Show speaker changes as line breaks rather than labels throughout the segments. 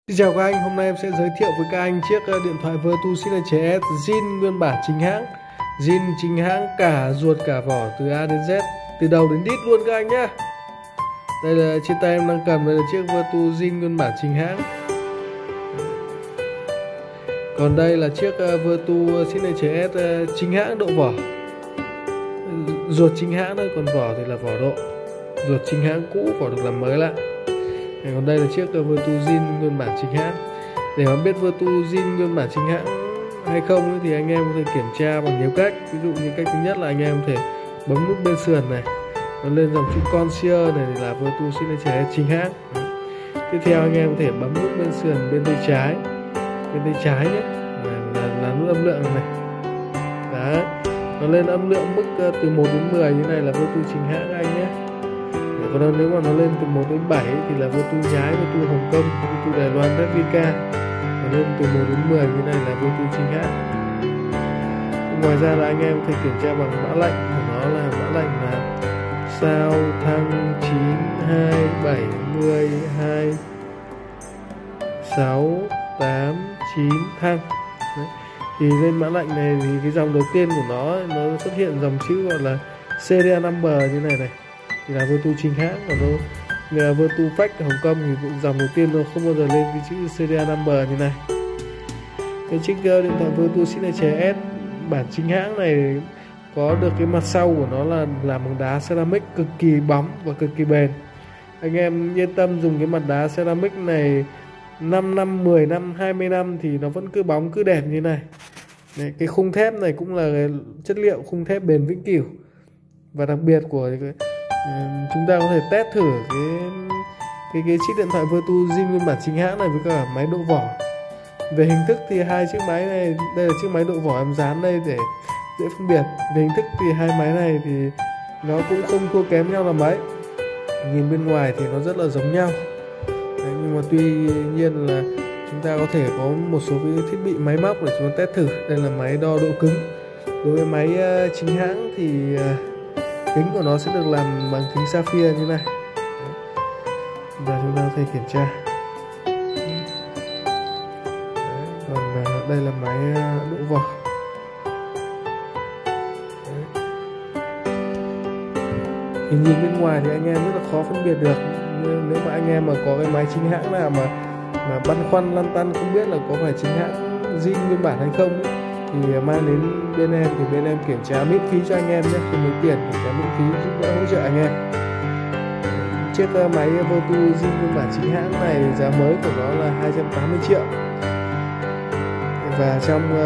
Xin chào các anh, hôm nay em sẽ giới thiệu với các anh chiếc điện thoại Vertu Signature S zin nguyên bản chính hãng. Zin chính hãng cả ruột cả vỏ từ A đến Z, từ đầu đến đít luôn các anh nhé. Đây là trên tay em đang cầm, đây là chiếc Vertu zin nguyên bản chính hãng. Còn đây là chiếc Vertu Signature S chính hãng độ vỏ. Ruột chính hãng thôi, còn vỏ thì là vỏ độ. Ruột chính hãng cũ, vỏ được làm mới lại. Còn đây là chiếc Vertu zin nguyên bản chính hãng. Để mà biết Vertu zin nguyên bản chính hãng hay không thì anh em có thể kiểm tra bằng nhiều cách. Ví dụ như cách thứ nhất là anh em có thể bấm nút bên sườn này, nó lên dòng chữ Concierge này là Vertu Signature chính hãng. Tiếp theo anh em có thể bấm nút bên sườn bên tay trái nhé, là nút âm lượng này. Đấy, nó lên âm lượng mức từ 1 đến 10 như này là Vertu chính hãng anh nhé. Còn nếu mà nó lên từ 1 đến 7 thì là Vertu nhái, Vertu Hồng Kông, Vertu Đài Loan, Replica. Còn lên từ 1 đến 10 như này là Vertu chính hãng. Ngoài ra là anh em có thể kiểm tra bằng mã lệnh của nó, là mã lệnh là sao thăng 9272 689 thăng. Đấy. Thì lên mã lệnh này thì cái dòng đầu tiên của nó xuất hiện dòng chữ gọi là serial number như này thì là Vertu chính hãng. Còn nó Vertu Fake Hồng Kông thì dòng đầu tiên nó không bao giờ lên cái chữ serial number như này. Cái chiếc điện thoại Vertu Signature S bản chính hãng này có được cái mặt sau của nó là làm bằng đá ceramic cực kỳ bóng và cực kỳ bền. Anh em yên tâm dùng cái mặt đá ceramic này 5 năm, 10 năm, 20 năm thì nó vẫn cứ bóng cứ đẹp như này. Đấy, cái khung thép này cũng là cái chất liệu khung thép bền vĩnh cửu. Và đặc biệt của chúng ta có thể test thử cái chiếc điện thoại Vertu zin nguyên bản chính hãng này với cả máy độ vỏ. Về hình thức thì hai chiếc máy này, đây là chiếc máy độ vỏ em dán đây để dễ phân biệt. Về hình thức thì hai máy này thì nó cũng không thua kém nhau là mấy. Nhìn bên ngoài thì nó rất là giống nhau. Đấy, nhưng mà tuy nhiên là chúng ta có thể có một số cái thiết bị máy móc để chúng ta test thử. Đây là máy đo độ cứng. Đối với máy chính hãng thì kính của nó sẽ được làm bằng kính sapphire như này. Và chúng ta có thể kiểm tra. Còn đây là máy độ vỏ. Thì nhìn bên ngoài thì anh em rất là khó phân biệt được. Nếu mà anh em mà có cái máy chính hãng nào mà băn khoăn lăn tăn không biết là có phải chính hãng zin nguyên bản hay không thì mang đến bên em, thì bên em kiểm tra miễn phí cho anh em nhé, không lấy tiền, kiểm tra miễn phí giúp đỡ hỗ trợ anh em. Chiếc máy Vertu zin nguyên bản chính hãng này giá mới của nó là 280 triệu. Và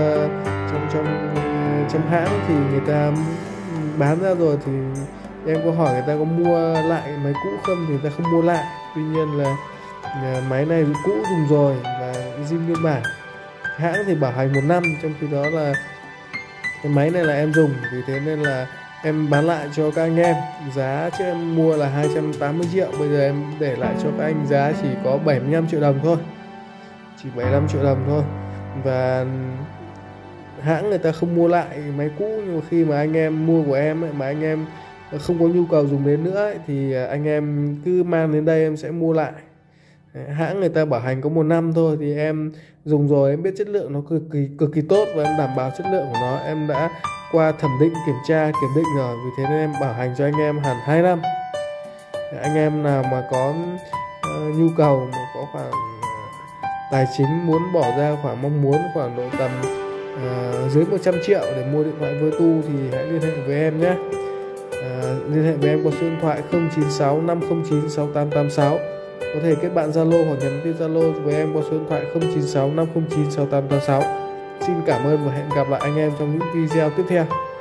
trong hãng thì người ta bán ra rồi thì em có hỏi người ta có mua lại máy cũ không thì người ta không mua lại. Tuy nhiên là máy này cũ dùng rồi và zin nguyên bản. Hãng thì bảo hành 1 năm, trong khi đó là cái máy này là em dùng, vì thế nên là em bán lại cho các anh em. Giá chứ em mua là 280 triệu, bây giờ em để lại cho các anh giá chỉ có 75 triệu đồng thôi. Chỉ 75 triệu đồng thôi. Và hãng người ta không mua lại máy cũ, nhưng mà khi mà anh em mua của em ấy, mà anh em không có nhu cầu dùng đến nữa ấy, thì anh em cứ mang đến đây em sẽ mua lại. Hãng người ta bảo hành có 1 năm thôi, thì em dùng rồi em biết chất lượng nó cực kỳ tốt và em đảm bảo chất lượng của nó, em đã qua thẩm định kiểm định rồi, vì thế nên em bảo hành cho anh em hẳn 2 năm. Anh em nào mà có nhu cầu mà có khoảng tài chính muốn bỏ ra khoảng mong muốn khoảng độ tầm dưới 100 triệu để mua điện thoại Vertu thì hãy liên hệ với em nhé. Liên hệ với em qua số điện thoại 096 509 6886. Có thể kết bạn Zalo hoặc nhắn tin Zalo với em qua số điện thoại 096 509 6886. Xin cảm ơn và hẹn gặp lại anh em trong những video tiếp theo.